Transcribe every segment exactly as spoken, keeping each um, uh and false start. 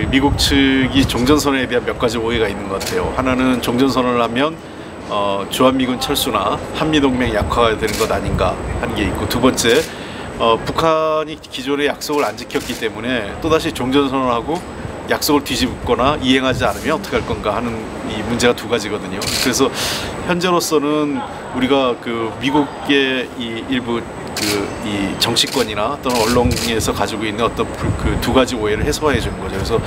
미국 측이 종전선언에 대한 몇 가지 오해가 있는 것 같아요. 하나는 종전선언을 하면 어, 주한미군 철수나 한미동맹 약화가 되는 것 아닌가 하는 게 있고, 두 번째 어, 북한이 기존의 약속을 안 지켰기 때문에 또다시 종전선언하고 약속을 뒤집거나 이행하지 않으면 어떻게 할 건가 하는 이 문제가 두 가지거든요. 그래서 현재로서는 우리가 그 미국의 이 일부 그 이 정치권이나 또는 언론에서 가지고 있는 어떤 그 두 가지 오해를 해소해 주는 거죠. 그래서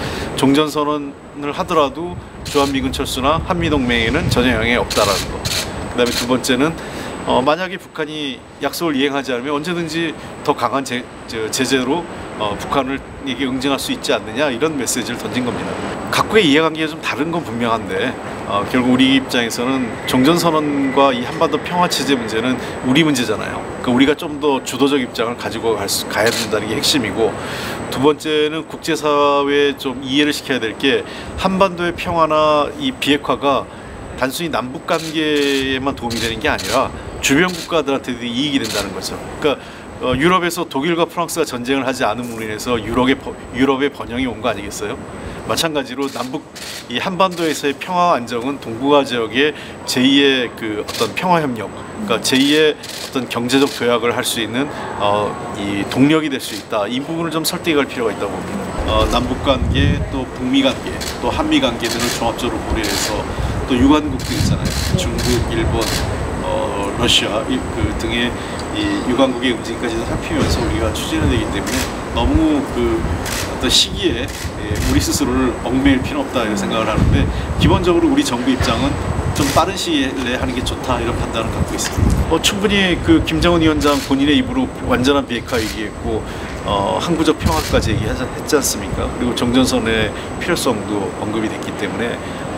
종전선언을 하더라도 주한미군 철수나 한미동맹에는 전혀 영향이 없다라는 거. 그 다음에 두 번째는 어, 만약에 북한이 약속을 이행하지 않으면 언제든지 더 강한 제, 저, 제재로 어, 북한을 이게 응징할 수 있지 않느냐, 이런 메시지를 던진 겁니다. 각국의 이해관계가 좀 다른 건 분명한데 어, 결국 우리 입장에서는 종전선언과 이 한반도 평화체제 문제는 우리 문제잖아요. 그러니까 우리가 좀 더 주도적 입장을 가지고 갈 수, 가야 된다는 게 핵심이고, 두 번째는 국제사회에 좀 이해를 시켜야 될 게 한반도의 평화나 이 비핵화가 단순히 남북 관계에만 도움이 되는 게 아니라 주변 국가들한테도 이익이 된다는 거죠. 그러니까 어, 유럽에서 독일과 프랑스가 전쟁을 하지 않음으로 인해서 유럽의, 유럽의 번영이 온 거 아니겠어요? 마찬가지로 남북 이 한반도에서의 평화와 안정은 동북아 지역의 제이의 그 어떤 평화 협력, 그러니까 제이의 어떤 경제적 도약을 할 수 있는 어, 이 동력이 될 수 있다. 이 부분을 좀 설득할 필요가 있다고 봅니다. 어, 남북 관계, 또 북미 관계, 또 한미 관계 등을 종합적으로 고려해서 또 유관국들 있잖아요. 중국, 일본, 어, 러시아 그 등의 이 유관국의 움직임까지도 살피면서 우리가 추진해야 되기 때문에 너무 그 어떤 시기에 우리 스스로를 얽매일 필요는 없다 이런 생각을 하는데, 기본적으로 우리 정부 입장은 좀 빠른 시기에 하는 게 좋다 이런 판단을 갖고 있습니다. 어, 충분히 그 김정은 위원장 본인의 입으로 완전한 비핵화 얘기했고 어, 항구적 평화까지 얘기했지 않습니까? 그리고 종전선언의 필요성도 언급이 됐기 때문에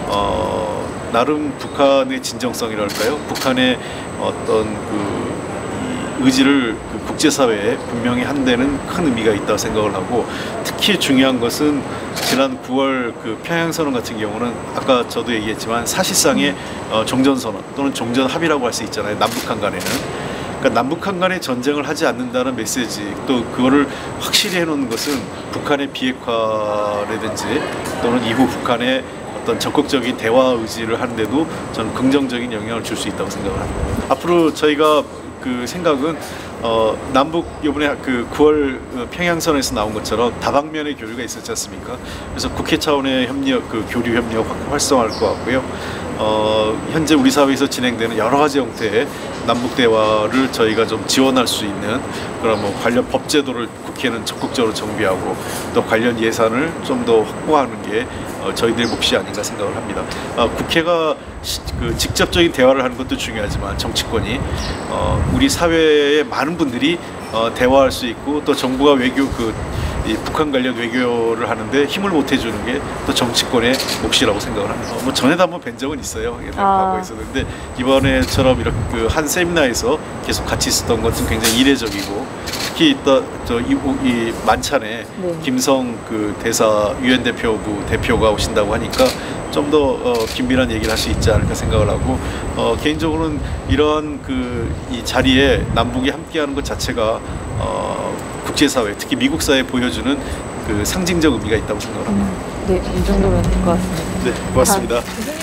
어, 나름 북한의 진정성이랄까요? 북한의 어떤 그 의지를 그 국제사회에 분명히 한 데는 큰 의미가 있다고 생각을 하고, 특히 중요한 것은 지난 구월 그 평양선언 같은 경우는 아까 저도 얘기했지만 사실상의 어, 종전선언 또는 종전합의라고 할 수 있잖아요. 남북한 간에는. 그러니까 남북한 간에 전쟁을 하지 않는다는 메시지, 또 그거를 확실히 해놓는 것은 북한의 비핵화라든지 또는 이후 북한의 어떤 적극적인 대화 의지를 하는데도 저는 긍정적인 영향을 줄 수 있다고 생각을 합니다. 앞으로 저희가 그 생각은 어, 남북 이번에 그 구월 평양선에서 나온 것처럼 다방면의 교류가 있었지 않습니까? 그래서 국회 차원의 협력, 그 교류 협력 활성화할 것 같고요. 어, 현재 우리 사회에서 진행되는 여러 가지 형태의 남북 대화를 저희가 좀 지원할 수 있는 그런 뭐 관련 법제도를 국회는 적극적으로 정비하고 또 관련 예산을 좀 더 확보하는 게 어, 저희들의 몫이 아닌가 생각을 합니다. 어, 국회가 시, 그 직접적인 대화를 하는 것도 중요하지만 정치권이 어, 우리 사회의 많은 분들이 어, 대화할 수 있고, 또 정부가 외교 그 이 북한 관련 외교를 하는데 힘을 못 해주는 게 또 정치권의 몫이라고 생각을 합니다. 어, 뭐 전에도 한번 뵌 적은 있어요. 옛날 과거에 있었는데 이번에처럼 이렇게 그 한 세미나에서 계속 같이 있었던 것은 굉장히 이례적이고, 특히 이따 저 이, 이 만찬에 네. 김성 그 대사 유엔 대표부 대표가 오신다고 하니까 좀 더 어, 긴밀한 얘기를 할 수 있지 않을까 생각을 하고, 어, 개인적으로는 이런 그 이 자리에 남북이 함께하는 것 자체가 어, 국제사회, 특히 미국 사회에 보여주는 그 상징적 의미가 있다고 생각을 합니다. 음, 네, 이 정도면 될 것 같습니다. 네, 고맙습니다. 아,